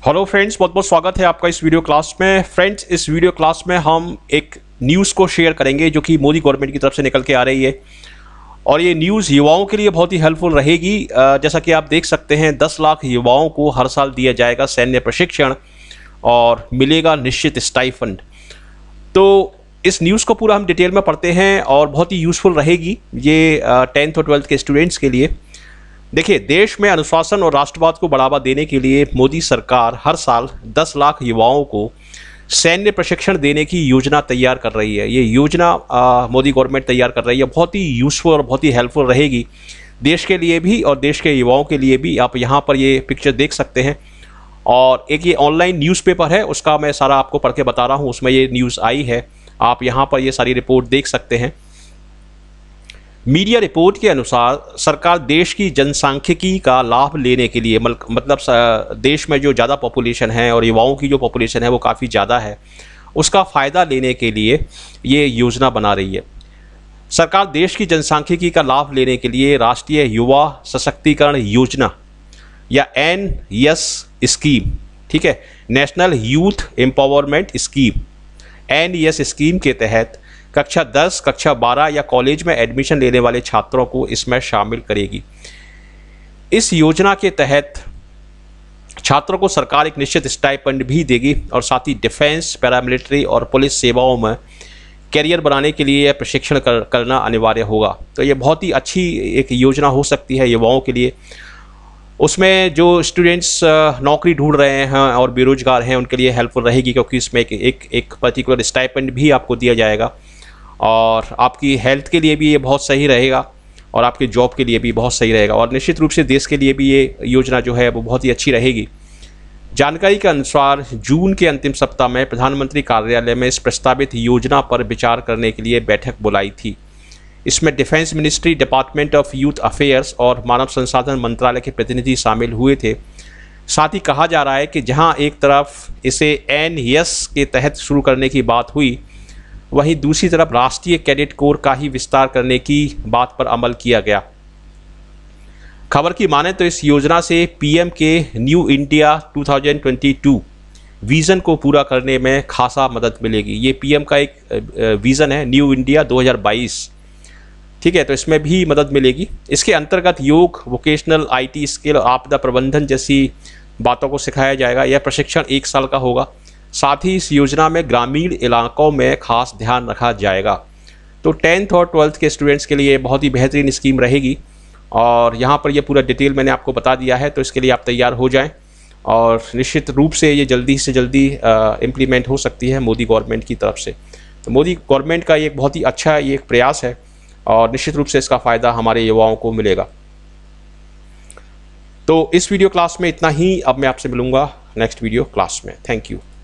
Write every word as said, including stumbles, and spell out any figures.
Hello friends, बहुत बहुत स्वागत है आपका इस वीडियो क्लास में। फ्रेंड्स, इस वीडियो क्लास में हम एक न्यूज़ को शेयर करेंगे जो कि मोदी गवर्नमेंट की तरफ से निकल के आ रही है और ये न्यूज़ युवाओं के लिए बहुत ही हेल्पफुल रहेगी। जैसा कि आप देख सकते हैं, दस लाख युवाओं को हर साल दिया जाएगा सैन्य प्रशिक्षण और मिलेगा निश्चित स्टाइफंड। तो इस न्यूज़ को पूरा हम डिटेल में पढ़ते हैं और बहुत ही यूज़फुल रहेगी ये टेंथ और ट्वेल्थ के स्टूडेंट्स के लिए। देखिए, देश में अनुशासन और राष्ट्रवाद को बढ़ावा देने के लिए मोदी सरकार हर साल दस लाख युवाओं को सैन्य प्रशिक्षण देने की योजना तैयार कर रही है। ये योजना आ, मोदी गवर्नमेंट तैयार कर रही है, बहुत ही यूज़फुल और बहुत ही हेल्पफुल रहेगी देश के लिए भी और देश के युवाओं के लिए भी। आप यहाँ पर ये पिक्चर देख सकते हैं और एक ये ऑनलाइन न्यूज़पेपर है, उसका मैं सारा आपको पढ़ के बता रहा हूँ, उसमें ये न्यूज़ आई है। आप यहाँ पर ये सारी रिपोर्ट देख सकते हैं। मीडिया रिपोर्ट के अनुसार सरकार देश की जनसांख्यिकी का लाभ लेने के लिए, मतलब देश में जो ज़्यादा पॉपुलेशन है और युवाओं की जो पॉपुलेशन है वो काफ़ी ज़्यादा है, उसका फ़ायदा लेने के लिए ये योजना बना रही है। सरकार देश की जनसांख्यिकी का लाभ लेने के लिए राष्ट्रीय युवा सशक्तिकरण योजना या एन एस स्कीम, ठीक है, national youth empowerment scheme, N S scheme के तहत कक्षा दस, कक्षा बारह या कॉलेज में एडमिशन लेने वाले छात्रों को इसमें शामिल करेगी। इस योजना के तहत छात्रों को सरकार एक निश्चित स्टाइपेंड भी देगी और साथ ही डिफेंस, पैरामिलिट्री और पुलिस सेवाओं में कैरियर बनाने के लिए प्रशिक्षण कर, करना अनिवार्य होगा। तो ये बहुत ही अच्छी एक योजना हो सकती है युवाओं के लिए। उसमें जो स्टूडेंट्स नौकरी ढूंढ रहे हैं और बेरोजगार हैं उनके लिए हेल्पफुल रहेगी, क्योंकि इसमें एक एक, एक पर्टिकुलर स्टाइपेंड भी आपको दिया जाएगा और आपकी हेल्थ के लिए भी ये बहुत सही रहेगा और आपके जॉब के लिए भी बहुत सही रहेगा और निश्चित रूप से देश के लिए भी ये योजना जो है वो बहुत ही अच्छी रहेगी। जानकारी के अनुसार जून के अंतिम सप्ताह में प्रधानमंत्री कार्यालय में इस प्रस्तावित योजना पर विचार करने के लिए बैठक बुलाई थी। इसमें defence ministry, department of youth affairs और मानव संसाधन मंत्रालय के प्रतिनिधि शामिल हुए थे। साथ ही कहा जा रहा है कि जहां एक तरफ इसे एन एस के तहत शुरू करने की बात हुई, वहीं दूसरी तरफ राष्ट्रीय कैडेट कोर का ही विस्तार करने की बात पर अमल किया गया। खबर की माने तो इस योजना से पीएम के न्यू इंडिया दो हज़ार बाईस विज़न को पूरा करने में खासा मदद मिलेगी। ये पीएम का एक विज़न है, न्यू इंडिया दो हज़ार बाईस, ठीक है, तो इसमें भी मदद मिलेगी। इसके अंतर्गत योग, वोकेशनल, आईटी स्किल, आपदा प्रबंधन जैसी बातों को सिखाया जाएगा। यह प्रशिक्षण एक साल का होगा। साथ ही इस योजना में ग्रामीण इलाकों में खास ध्यान रखा जाएगा। तो टेंथ और ट्वेल्थ के स्टूडेंट्स के लिए बहुत ही बेहतरीन स्कीम रहेगी और यहाँ पर ये पूरा डिटेल मैंने आपको बता दिया है, तो इसके लिए आप तैयार हो जाएं और निश्चित रूप से ये जल्दी से जल्दी इम्प्लीमेंट हो सकती है मोदी गवर्नमेंट की तरफ से। तो मोदी गवर्नमेंट का ये एक बहुत ही अच्छा ये एक प्रयास है और निश्चित रूप से इसका फ़ायदा हमारे युवाओं को मिलेगा। तो इस वीडियो क्लास में इतना ही। अब मैं आपसे मिलूँगा नेक्स्ट वीडियो क्लास में। Thank you.